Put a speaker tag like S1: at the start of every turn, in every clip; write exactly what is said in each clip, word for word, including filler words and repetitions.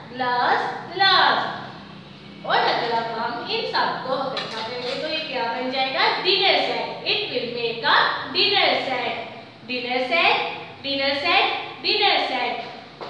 S1: Glass, glass. और अगर अब हम इन सबको इकट्ठा करेंगे तो ये क्या बन जाएगा? Dinner set. It will make a dinner set. Dinner set, dinner set, dinner set.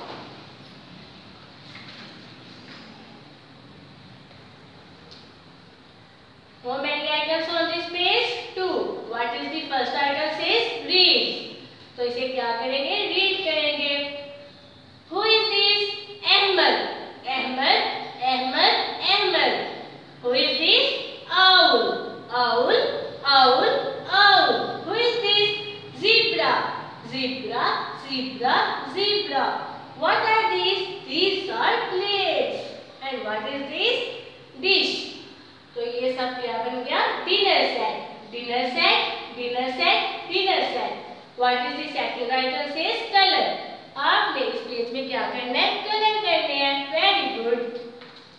S1: How many items on this page? Two. What is the first item? Says read. तो इसे क्या करेंगे? Read करेंगे. Who is this? Ahmed. Ahmed, Ahmed, Ahmed. Who is this? Owl. Owl, owl, owl. Who is this? Zebra. Zebra, zebra, zebra. What are these? These are plates. And what is this? Dish. तो ये सब क्या बन गया? Dinner set, dinner set, dinner set, dinner set. What is the second item? Says colour. आपने इस page में क्या करना है? कलर करने हैं। Very good.